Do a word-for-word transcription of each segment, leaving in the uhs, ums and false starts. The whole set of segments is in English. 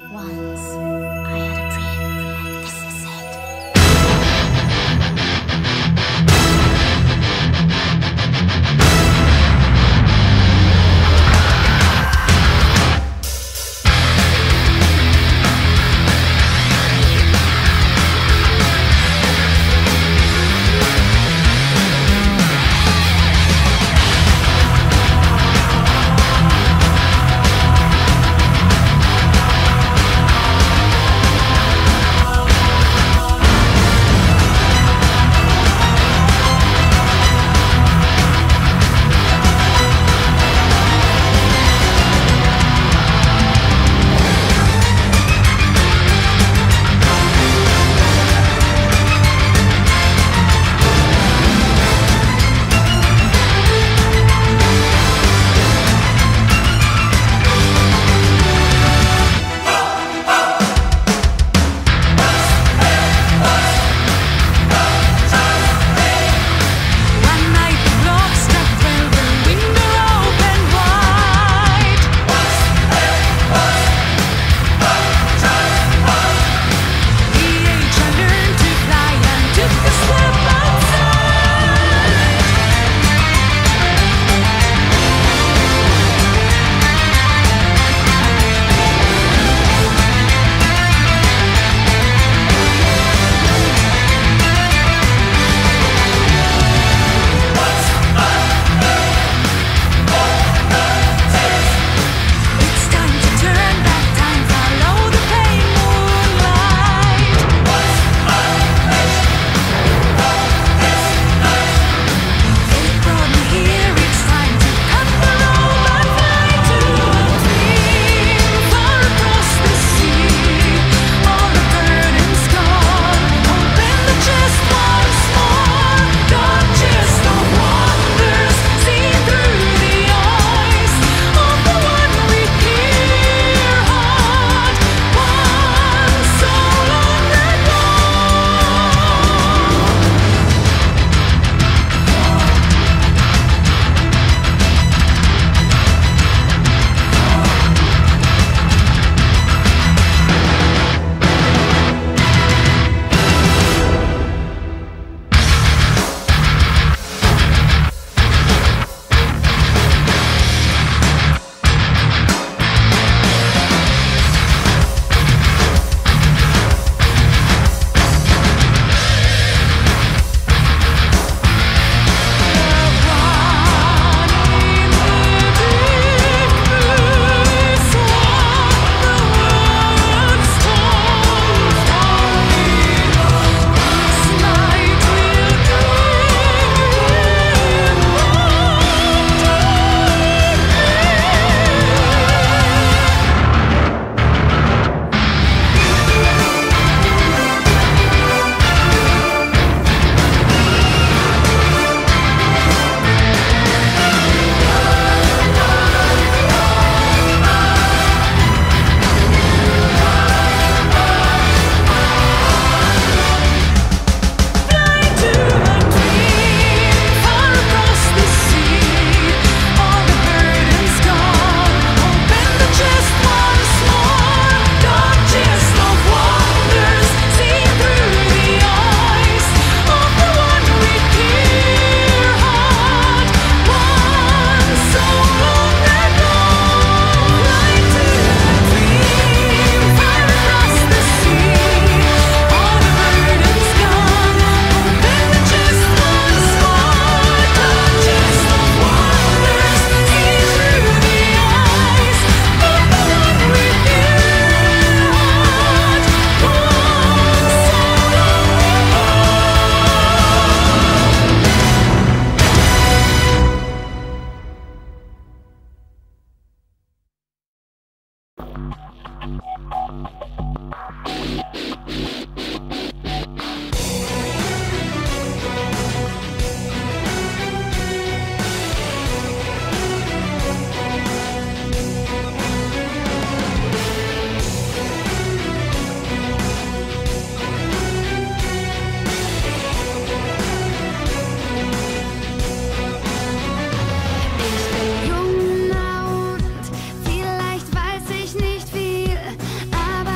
Aber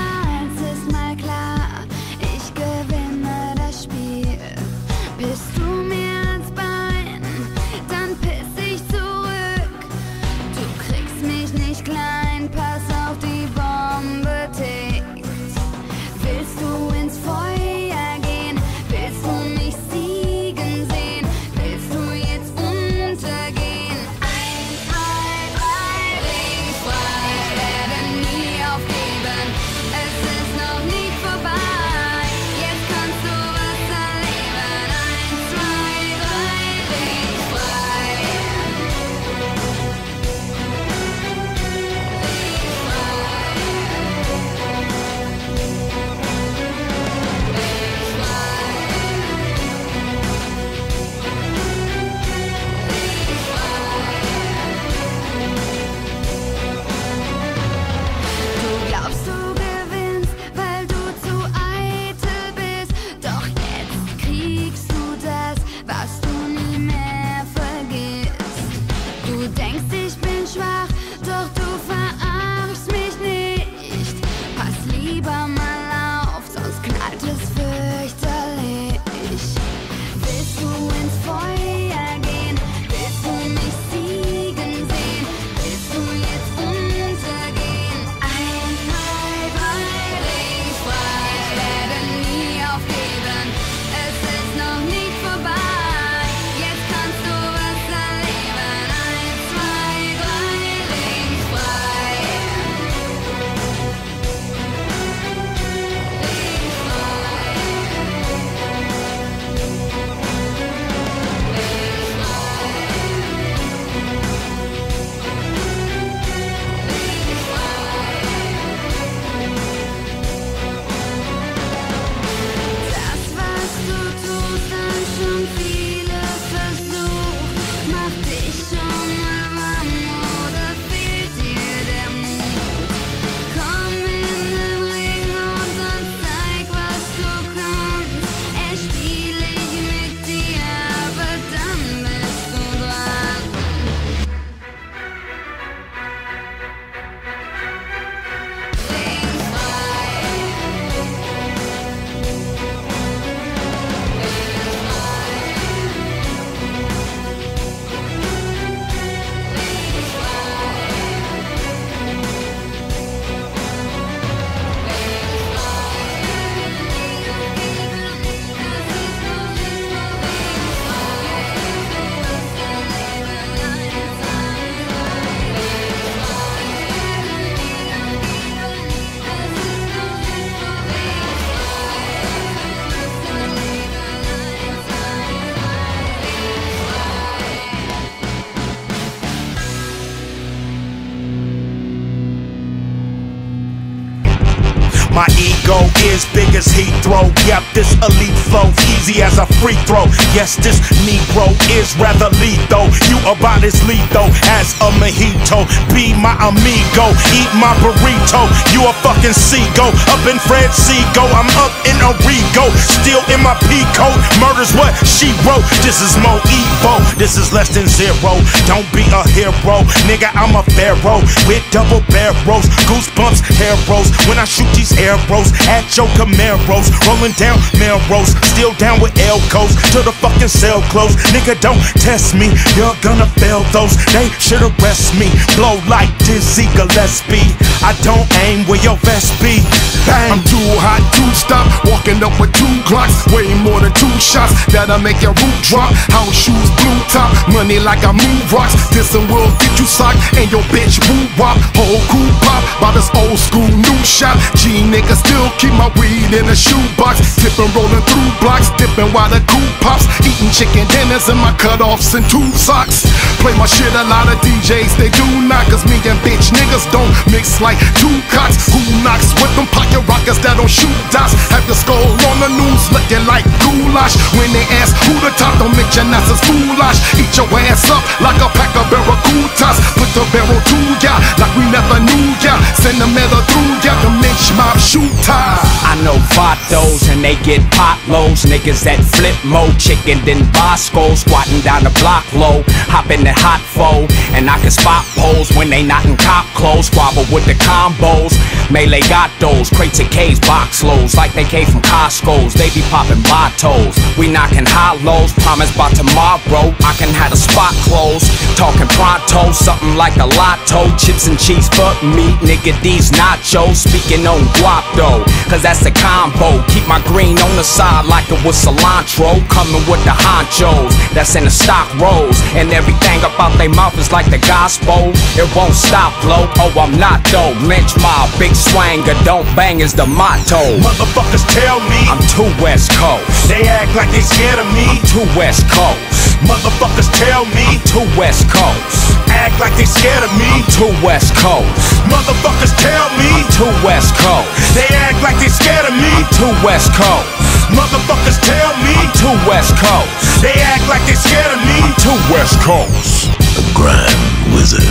My ego is big as Heathrow. Yep, this elite flows easy as a free throw. Yes, this Negro is rather lethal. You about as lethal as a mojito. Be my amigo, eat my burrito. You a fucking seagull, up in Fred Seagull. I'm up in a Rego, still in my P-coat. Murder's what she wrote. This is more evil, this is less than zero. Don't be a hero, nigga, I'm a pharaoh with double barrels, goosebumps, arrows. When I shoot these arrows at your Camaros, rolling down Melrose, still down with Elcos till the fucking cell close. Nigga, don't test me, you're gonna fail those. They should arrest me, blow like Dizzy Gillespie. I don't aim where your vest be. Bang. I'm too hot to stop, walking up with two Glocks, way more than two shots that'll make your roof drop. House shoes, blue top, money like I move rocks. This and will get you socked and your bitch woo wop. Whole cool pop by this old school new shop. G nigga still keep my weed in a shoebox, tipping rolling through blocks, dipping while the cool pops, eating chicken dinners in my cutoffs and two socks. Play my shit, a lot of D Js they do not, cause me and bitch niggas don't mix like two cocks. Who knocks with them pocket rockets that don't shoot dots? Have your skull on the news looking like goulash. When they ask who the top, don't make your nasses foolish. Eat your ass up like a pack of barracudas. Put the barrel to ya like we never knew ya. Send the metal through ya, the Mitch mob shooter. I know vatos and they get potloads. Niggas that flip mo, chicken then Bosco, squatting down the block low, hop in the hot foe, and I can spot poles when they not in cop clothes. Squabble with the combos, melee got those crates of K's, box loads like they came from Costco's. They be popping bottles, we knocking hollows. Promise by tomorrow I can have a spot closed. Talking pronto, something like a lotto. Chips and cheese for meat, nigga, these nachos. Speaking on guap though, cause that's the combo. Keep my green on the side like it was cilantro. Coming with the honchos, that's in the stock rolls. And everything about they mouth is like the gospel. It won't stop, blow, oh I'm not though. Lynch mob, big swanger, don't bang is the motto. Motherfuckers tell me I'm too West Coast. They act like they scared of me. I'm too West Coast. Motherfuckers tell me I'm too West Coast. Act like they scared of me. I'm too West Coast. Motherfuckers tell me I'm too West Coast. They act like they scared of me. I'm too West Coast. Motherfuckers tell me I'm too West Coast. They act like they scared of me. I'm too West Coast. The Grand Wizard,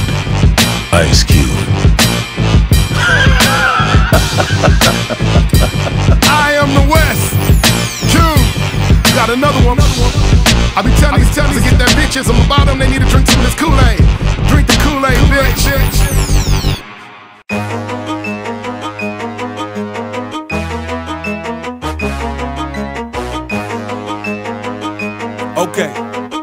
Ice Cube. I am the West. Q. Got another one. I be telling these telling to get that bitches on the bottom. They need to drink some of this Kool-Aid. Drink the Kool-Aid, bitch. Okay.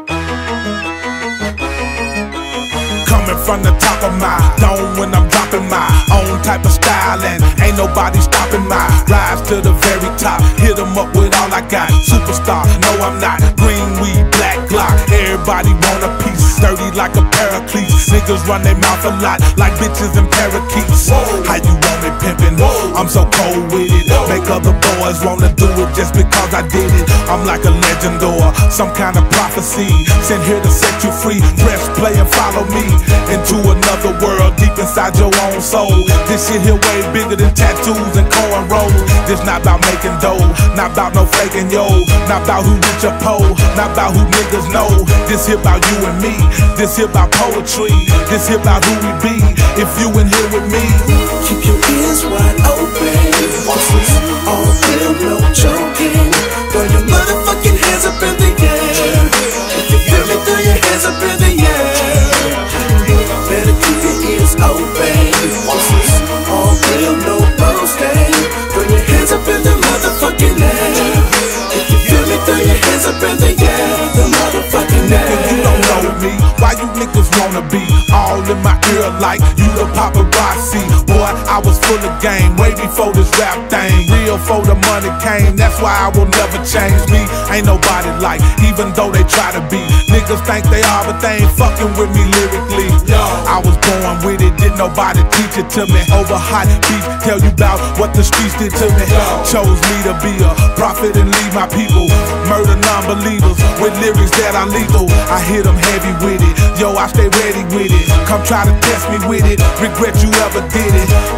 Coming from the top of my dome when I'm dropping my own type of style, and ain't nobody stopping my rise to the very top. Hit 'em up with all I got. Superstar, no I'm not. Green weed, black Glock. Everybody want a piece. Sturdy like a paraclete. Niggas run their mouth a lot like bitches and parakeets. How you want it pimpin'? I'm so cold with it. Make other boys wanna do it just because I did it. I'm like a legend or some kind of prophecy. Sent here to set you free. Press play and follow me into another world deep inside your own soul. This shit here way bigger than tattoos and cornrows. This not about making dough, not about no faking yo, not about who rich or poor, not about who niggas know. This here about you and me. This here about poetry. This here about who we be. If you in here with me, keep your ears wide open. This is all real, no joking. Throw your motherfucking hands up in the air. If you feel me, throw your hands up in the air. Better keep your ears open. This is all real, no boasting. Throw your hands up in the motherfucking air. If you feel me, throw your hands up in the air. The motherfucking air. nigga, you don't know me. Why you niggas wanna be all in my ear like you the paparazzi? Boy, I was full of game way before this rap thing. Real for the money came, that's why I will never change me. Ain't nobody like, even though they try to be. Niggas think they are, but they ain't fucking with me lyrically. I was born with it, didn't nobody teach it to me. Over hot beef, tell you about what the streets did to me. Chose me to be a prophet and lead my people. Murder non-believers with lyrics that are lethal. I hit them heavy with it, yo, I stay ready with it. Come try to test me with it, regret you ever did it. Call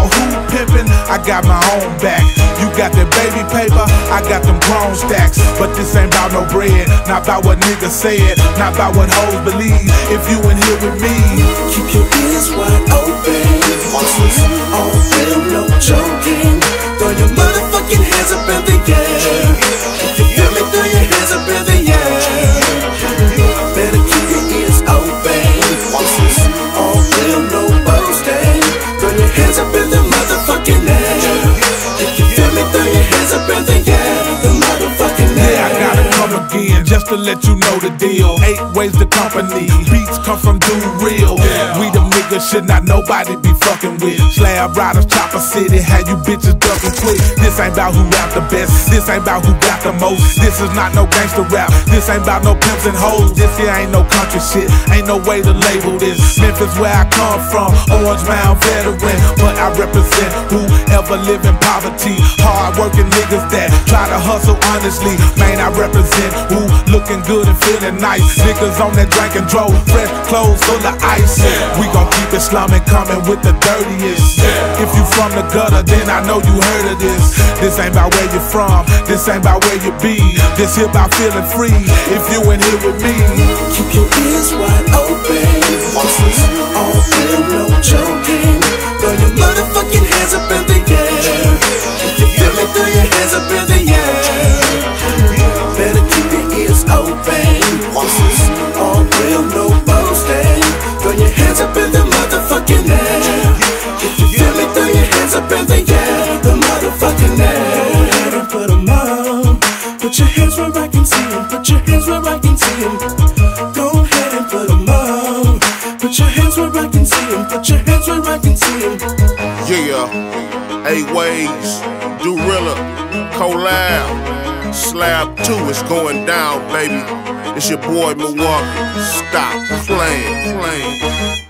who pimpin', I got my own back. You got that baby paper, I got them grown stacks. But this ain't about no bread, not about what niggas said, not about what hoes believe. If you in here with me, keep your ears wide open. This is all real, no joking. Throw your motherfucking hands up in the air. If you feel me, throw your hands up in the air. Better keep your ears open. This is all real, no boasting. Throw your hands up in the motherfucking air. If you feel me, throw your hands up in the air. The motherfucking air. yeah, I gotta come again just to let you know the deal. Eight ways to company, beats come from Dude Real. We them niggas should not nobody be fucking with. Slab riders, Chopper City, how you bitches ducking quick. This ain't about who rap the best, this ain't about who got the most. This is not no gangster rap, this ain't about no pimps and hoes. This here ain't no country shit, ain't no way to label this. Memphis where I come from, Orange Mound veteran. But I represent whoever live in poverty. Hard working niggas that try to hustle honestly. Man, I represent who looking good and feeling nice. Niggas on that drink and drove, fresh clothes full of ice. We gon' keep it slumming, coming with the dirtiest. If you from the gutter, then I know you heard of this. This ain't about where you from, this ain't about where you be. This here about feeling free, if you in here with me. Keep your ears wide open. This is all real, no joking. Throw your motherfucking hands up in the air. If you feel me, throw your hands up in the air. Better keep your ears open. This is all real, no boasting. Throw your hands up in the motherfucking air. If you feel me, throw your hands up in the air. The motherfucking air. Go ahead and put 'em on. Put your hands where I can see 'em. Put your hands where I can see 'em. Go ahead and put 'em on. Put your hands where I can see 'em. Put your hands where I can see 'em. Yeah, eight ways, Dorilla, collab, slab two is going down, baby. It's your boy Milwaukee. Stop playing, playing.